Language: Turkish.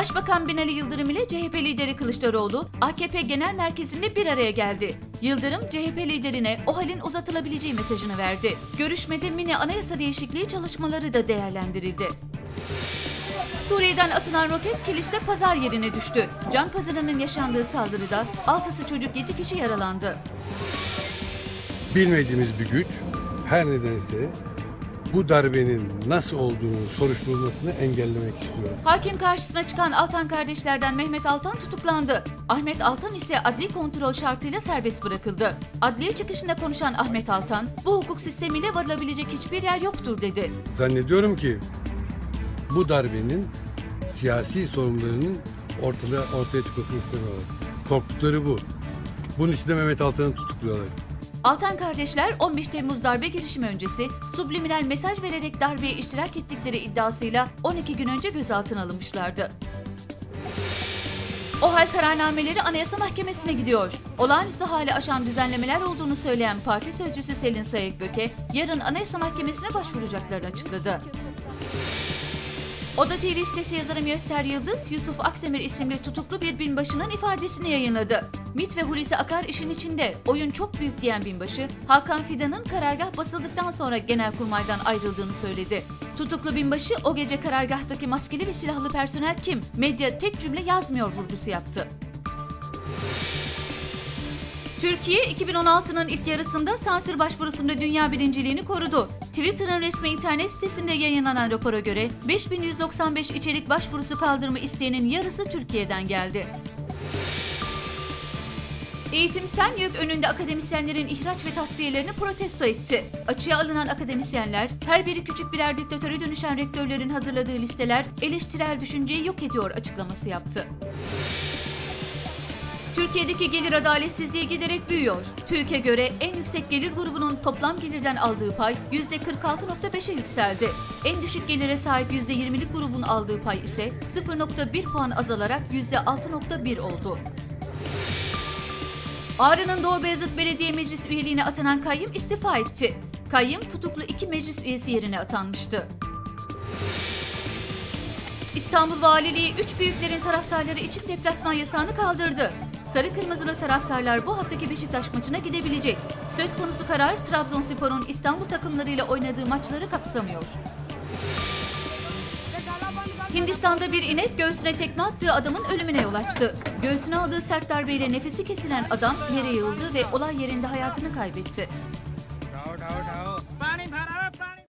Başbakan Binali Yıldırım ile CHP lideri Kılıçdaroğlu, AKP Genel Merkezi'nde bir araya geldi. Yıldırım, CHP liderine o halin uzatılabileceği mesajını verdi. Görüşmede mini anayasa değişikliği çalışmaları da değerlendirildi. Suriye'den atılan roket Kilis'te pazar yerine düştü. Can pazarının yaşandığı saldırıda 6'sı çocuk 7 kişi yaralandı. Bilmediğimiz bir güç her nedense bu darbenin nasıl olduğunu soruşturulmasını engellemek istiyor. Hakim karşısına çıkan Altan kardeşlerden Mehmet Altan tutuklandı. Ahmet Altan ise adli kontrol şartıyla serbest bırakıldı. Adliye çıkışında konuşan Ahmet Altan, bu hukuk sistemiyle varılabilecek hiçbir yer yoktur dedi. Zannediyorum ki bu darbenin siyasi sorunlarının ortaya çıkmasını istemiyorlar. Korktukları bu. Bunun için de Mehmet Altan'ı tutukluyorlar. Altan kardeşler 15 Temmuz darbe girişimi öncesi subliminal mesaj vererek darbeye iştirak ettikleri iddiasıyla 12 gün önce gözaltına alınmışlardı. OHAL kararnameleri Anayasa Mahkemesi'ne gidiyor. Olağanüstü hali aşan düzenlemeler olduğunu söyleyen parti sözcüsü Selin Sayıkböke, yarın Anayasa Mahkemesi'ne başvuracaklarını açıkladı. Oda TV sitesi yazarı Müyesser Yıldız, Yusuf Akdemir isimli tutuklu bir binbaşının ifadesini yayınladı. MİT ve Hulusi Akar işin içinde, oyun çok büyük diyen binbaşı, Hakan Fidan'ın karargah basıldıktan sonra Genelkurmay'dan ayrıldığını söyledi. Tutuklu binbaşı, o gece karargahtaki maskeli ve silahlı personel kim? Medya tek cümle yazmıyor vurgusu yaptı. Türkiye, 2016'nın ilk yarısında sansür başvurusunda dünya birinciliğini korudu. Twitter'ın resmi internet sitesinde yayınlanan rapora göre 5195 içerik başvurusu kaldırma isteğinin yarısı Türkiye'den geldi. Eğitim Sen YÖK önünde akademisyenlerin ihraç ve tasfiyelerini protesto etti. Açığa alınan akademisyenler, her biri küçük birer diktatöre dönüşen rektörlerin hazırladığı listeler eleştirel düşünceyi yok ediyor açıklaması yaptı. Türkiye'deki gelir adaletsizliği giderek büyüyor. TÜİK'e göre en yüksek gelir grubunun toplam gelirden aldığı pay %46.5'e yükseldi. En düşük gelire sahip %20'lik grubun aldığı pay ise 0.1 puan azalarak %6.1 oldu. Ağrı'nın Doğu Beyazıt Belediye Meclis üyeliğine atanan kayyım istifa etti. Kayyım tutuklu 2 meclis üyesi yerine atanmıştı. İstanbul Valiliği 3 büyüklerin taraftarları için deplasman yasağını kaldırdı. Sarı Kırmızılı taraftarlar bu haftaki Beşiktaş maçına gidebilecek. Söz konusu karar Trabzonspor'un İstanbul takımlarıyla oynadığı maçları kapsamıyor. Hindistan'da bir inek göğsüne tekme attığı adamın ölümüne yol açtı. Göğsüne aldığı sert darbeyle nefesi kesilen adam yere yığıldı ve olay yerinde hayatını kaybetti.